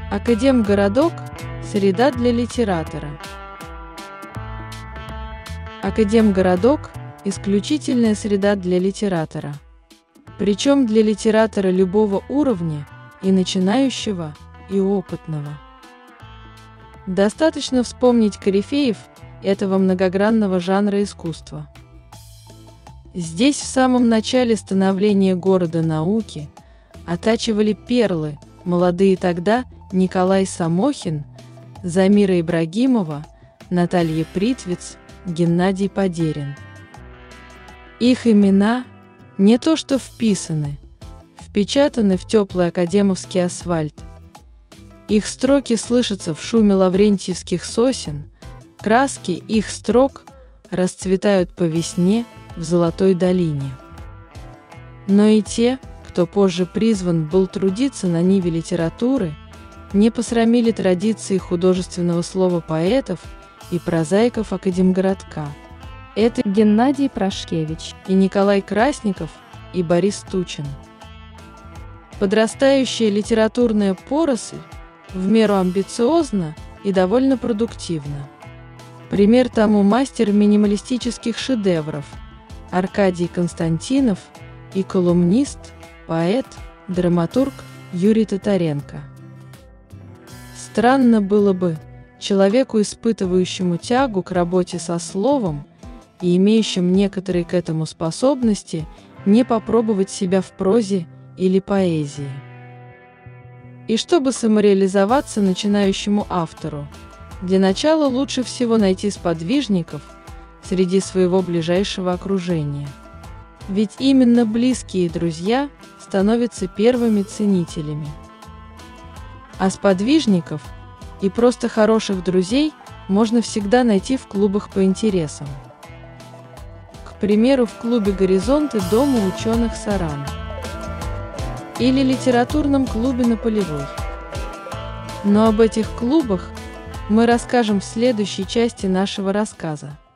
Академгородок – среда для литератора. Академгородок – исключительная среда для литератора. Причем для литератора любого уровня, и начинающего, и опытного. Достаточно вспомнить корифеев этого многогранного жанра искусства. Здесь в самом начале становления города науки оттачивали перлы, молодые тогда Николай Самохин, Замира Ибрагимова, Наталья Притвиц, Геннадий Подерин. Их имена не то что вписаны, впечатаны в теплый академовский асфальт. Их строки слышатся в шуме лаврентьевских сосен, краски их строк расцветают по весне в Золотой долине. Но и те, кто позже призван был трудиться на ниве литературы, не посрамили традиции художественного слова поэтов и прозаиков Академгородка. Это Геннадий Прошкевич, и Николай Красников, и Борис Тучин. Подрастающая литературная поросль в меру амбициозна и довольно продуктивна. Пример тому мастер минималистических шедевров Аркадий Константинов и колумнист, поэт, драматург Юрий Татаренко. Странно было бы человеку, испытывающему тягу к работе со словом и имеющим некоторые к этому способности, не попробовать себя в прозе или поэзии. И чтобы самореализоваться начинающему автору, для начала лучше всего найти сподвижников среди своего ближайшего окружения. Ведь именно близкие друзья становятся первыми ценителями. А сподвижников и просто хороших друзей можно всегда найти в клубах по интересам. К примеру, в клубе «Горизонты» Дома ученых «Саран» или литературном клубе на Полевой. Но об этих клубах мы расскажем в следующей части нашего рассказа.